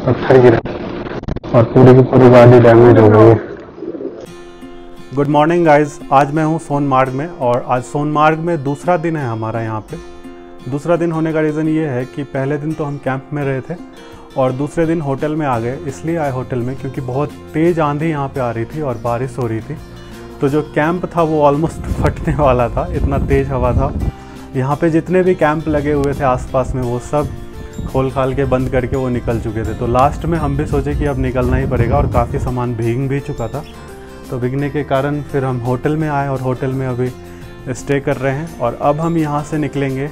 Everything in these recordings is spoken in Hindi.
पत्थर गिरा और पूरी की पूरी गाड़ी डैमेज हो गई है। गुड मॉर्निंग गाइज, आज मैं हूँ सोनमार्ग में और आज सोनमार्ग में दूसरा दिन है हमारा यहाँ पे। दूसरा दिन होने का रीज़न ये है कि पहले दिन तो हम कैंप में रहे थे और दूसरे दिन होटल में आ गए। इसलिए आए होटल में क्योंकि बहुत तेज़ आंधी यहाँ पे आ रही थी और बारिश हो रही थी, तो जो कैंप था वो ऑलमोस्ट फटने वाला था, इतना तेज़ हवा था। यहाँ पे जितने भी कैंप लगे हुए थे आसपास में वो सब खोल खाल के बंद करके वो निकल चुके थे। तो लास्ट में हम भी सोचे कि अब निकलना ही पड़ेगा और काफ़ी सामान भीग भी चुका था। तो भीगने के कारण फिर हम होटल में आए और होटल में अभी स्टे कर रहे हैं। और अब हम यहाँ से निकलेंगे,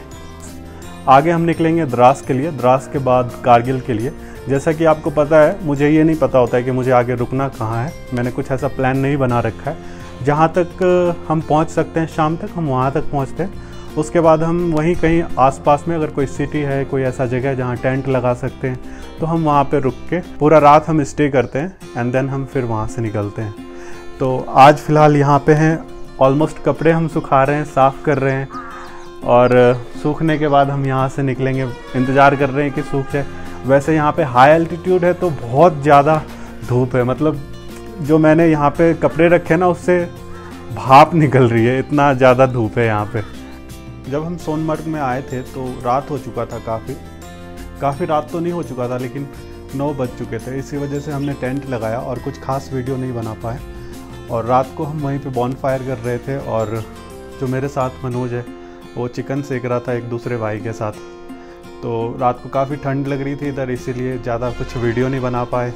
आगे हम निकलेंगे द्रास के लिए, द्रास के बाद कारगिल के लिए। जैसा कि आपको पता है, मुझे ये नहीं पता होता है कि मुझे आगे रुकना कहाँ है। मैंने कुछ ऐसा प्लान नहीं बना रखा है। जहाँ तक हम पहुँच सकते हैं शाम तक, हम वहाँ तक पहुँचते हैं। उसके बाद हम वहीं कहीं आसपास में अगर कोई सिटी है, कोई ऐसा जगह है जहाँ टेंट लगा सकते हैं, तो हम वहाँ पे रुक के पूरा रात हम स्टे करते हैं एंड देन हम फिर वहाँ से निकलते हैं। तो आज फ़िलहाल यहाँ पे हैं, ऑलमोस्ट कपड़े हम सुखा रहे हैं, साफ़ कर रहे हैं और सूखने के बाद हम यहाँ से निकलेंगे। इंतज़ार कर रहे हैं कि सूख जाए। वैसे यहाँ पे हाई एल्टीट्यूड है तो बहुत ज़्यादा धूप है, मतलब जो मैंने यहाँ पे कपड़े रखे ना उससे भाप निकल रही है, इतना ज़्यादा धूप है यहाँ पे। जब हम सोनमर्ग में आए थे तो रात हो चुका था, काफ़ी रात तो नहीं हो चुका था लेकिन 9 बज चुके थे। इसी वजह से हमने टेंट लगाया और कुछ खास वीडियो नहीं बना पाए। और रात को हम वहीं पे बॉनफायर कर रहे थे और जो मेरे साथ मनोज है वो चिकन सेक रहा था एक दूसरे भाई के साथ। तो रात को काफ़ी ठंड लग रही थी इधर, इसीलिए ज़्यादा कुछ वीडियो नहीं बना पाए।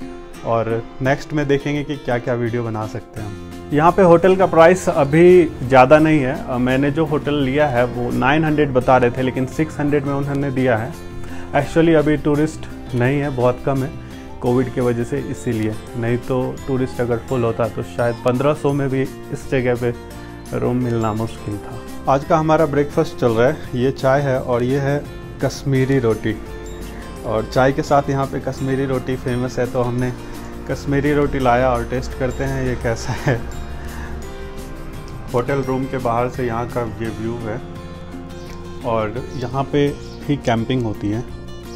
और नेक्स्ट में देखेंगे कि क्या क्या वीडियो बना सकते हैं हम। यहाँ पे होटल का प्राइस अभी ज़्यादा नहीं है। मैंने जो होटल लिया है वो 900 बता रहे थे लेकिन 600 में उन्होंने दिया है। एक्चुअली अभी टूरिस्ट नहीं है, बहुत कम है कोविड की वजह से, इसीलिए। नहीं तो टूरिस्ट अगर फुल होता तो शायद 1500 में भी इस जगह पे रूम मिलना मुश्किल था। आज का हमारा ब्रेकफास्ट चल रहा है, ये चाय है और ये है कश्मीरी रोटी। और चाय के साथ यहाँ पे कश्मीरी रोटी फेमस है, तो हमने कश्मीरी रोटी लाया और टेस्ट करते हैं ये कैसा है। होटल रूम के बाहर से यहाँ का ये व्यू है और यहाँ पे ही कैंपिंग होती है।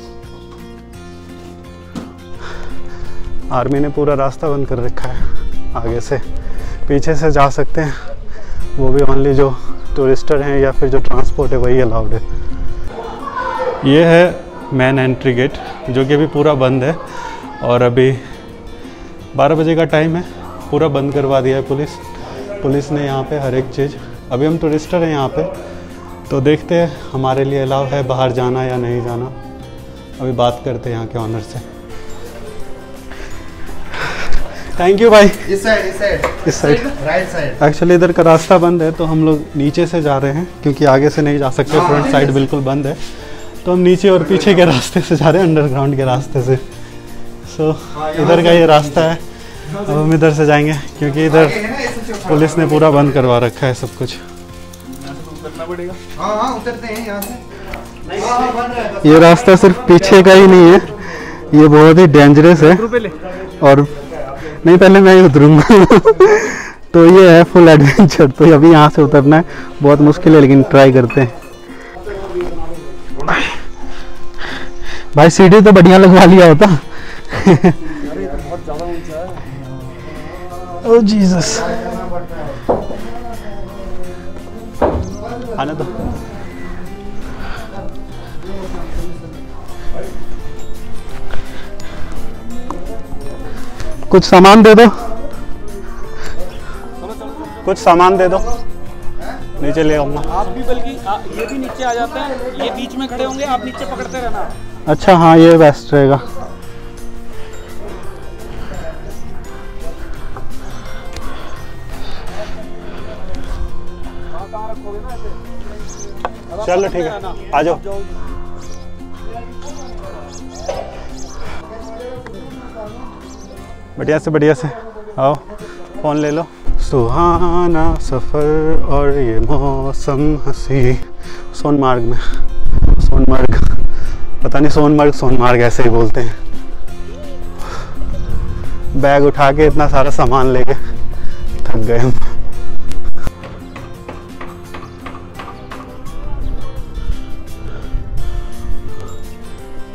आर्मी ने पूरा रास्ता बंद कर रखा है, आगे से पीछे से जा सकते हैं, वो भी ओनली जो टूरिस्टर हैं या फिर जो ट्रांसपोर्ट है वही अलाउड है। ये है मेन एंट्री गेट जो कि अभी पूरा बंद है और अभी 12 बजे का टाइम है, पूरा बंद करवा दिया है पुलिस ने यहाँ पे हर एक चीज़। अभी हम टूरिस्टर हैं यहाँ पे, तो देखते हैं हमारे लिए अलाउ है बाहर जाना या नहीं जाना। अभी बात करते हैं यहाँ के ऑनर से। थैंक यू भाई। इस साइड राइट साइड। एक्चुअली इधर का रास्ता बंद है तो हम लोग नीचे से जा रहे हैं क्योंकि आगे से नहीं जा सकते, फ्रंट साइड बिल्कुल बंद है। तो हम नीचे और पीछे के रास्ते से जा रहे हैं, अंडरग्राउंड के रास्ते से। सो इधर का ये रास्ता है, अब हम इधर से जाएंगे क्योंकि इधर पुलिस ने पूरा बंद करवा रखा है सब कुछ। उतरते हैं यहाँ से। ये रास्ता सिर्फ पीछे का ही नहीं है, ये बहुत ही डेंजरस है। और नहीं, पहले मैं ही उतरूंगा। तो ये है फुल एडवेंचर। तो अभी यहाँ से उतरना है बहुत मुश्किल है लेकिन ट्राई करते हैं। भाई सीढ़ी तो बढ़िया लगवा लिया होता। ओह जीसस, आने दो। कुछ सामान दे दो, कुछ सामान दे दो, नीचे ले आऊंगा। आप भी बल्कि ये भी नीचे आ जाते हैं, ये बीच में खड़े होंगे, आप नीचे पकड़ते रहना। अच्छा हाँ, ये बेस्ट रहेगा। चलो ठीक है, आ जाओ। बढ़िया से आओ, फ़ोन ले लो। सुहाना सफ़र और ये मौसम हंसी। सोनमार्ग में, सोनमार्ग पता नहीं, सोनमार्ग ऐसे ही बोलते हैं। बैग उठा के इतना सारा सामान लेके थक गए हम।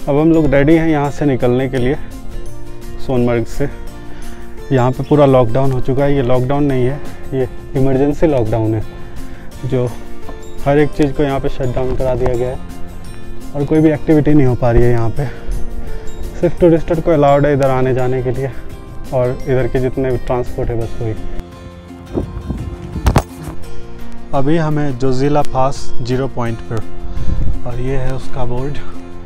अब हम लोग रेडी हैं यहाँ से निकलने के लिए, सोनमर्ग से। यहाँ पे पूरा लॉकडाउन हो चुका है। ये लॉकडाउन नहीं है, ये इमरजेंसी लॉकडाउन है, जो हर एक चीज़ को यहाँ पे शट डाउन करा दिया गया है और कोई भी एक्टिविटी नहीं हो पा रही है यहाँ पे। सिर्फ टूरिस्टर को अलाउड है इधर आने जाने के लिए, और इधर के जितने भी ट्रांसपोर्ट है बस वही। अभी हमें जोजिला पास 0 पॉइंट पर, और ये है उसका बोर्ड।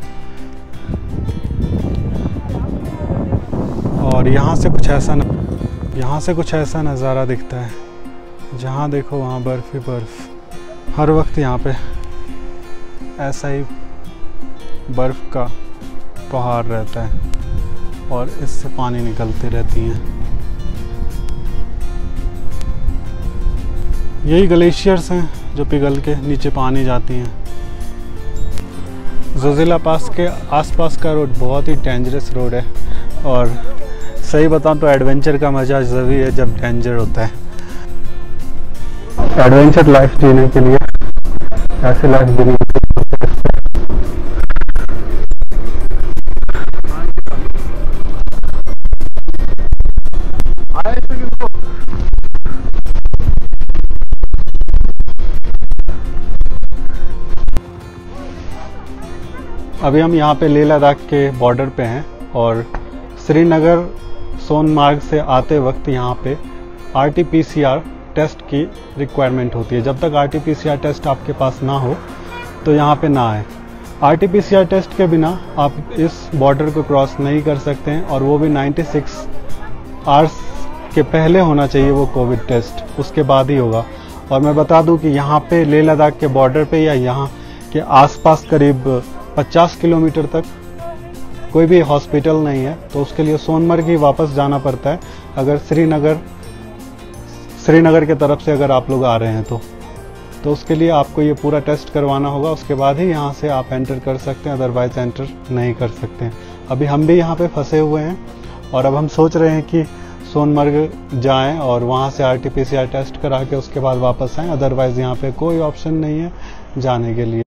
और यहाँ से कुछ ऐसा नज़ारा दिखता है, जहाँ देखो वहाँ बर्फ़ ही बर्फ़। हर वक्त यहाँ पे ऐसा ही बर्फ़ का पहाड़ रहता है और इससे पानी निकलती रहती हैं। यही ग्लेशियर्स हैं जो पिघल के नीचे पानी जाती हैं। जोजिला पास के आसपास का रोड बहुत ही डेंजरस रोड है, और सही बताऊं तो एडवेंचर का मज़ा जभी है जब डेंजर होता है। एडवेंचर लाइफ जीने के लिए ऐसे लाइफ जीने के अभी हम यहाँ पे लेह लद्दाख के बॉर्डर पे हैं, और श्रीनगर सोनमार्ग से आते वक्त यहाँ पे RT-PCR टेस्ट की रिक्वायरमेंट होती है। जब तक RT-PCR टेस्ट आपके पास ना हो तो यहाँ पे ना आए। RT-PCR टेस्ट के बिना आप इस बॉर्डर को क्रॉस नहीं कर सकते हैं, और वो भी 96 आवर्स के पहले होना चाहिए वो कोविड टेस्ट, उसके बाद ही होगा। और मैं बता दूं कि यहाँ पे लेह लद्दाख के बॉर्डर पे या यहाँ के आसपास करीब 50 किलोमीटर तक कोई भी हॉस्पिटल नहीं है, तो उसके लिए सोनमर्ग ही वापस जाना पड़ता है अगर श्रीनगर के तरफ से अगर आप लोग आ रहे हैं तो उसके लिए आपको ये पूरा टेस्ट करवाना होगा। उसके बाद ही यहाँ से आप एंटर कर सकते हैं, अदरवाइज एंटर नहीं कर सकते हैं। अभी हम भी यहाँ पे फंसे हुए हैं, और अब हम सोच रहे हैं कि सोनमर्ग जाएं और वहाँ से RT-PCR टेस्ट करा के उसके बाद वापस आएँ, अदरवाइज यहाँ पे कोई ऑप्शन नहीं है जाने के लिए।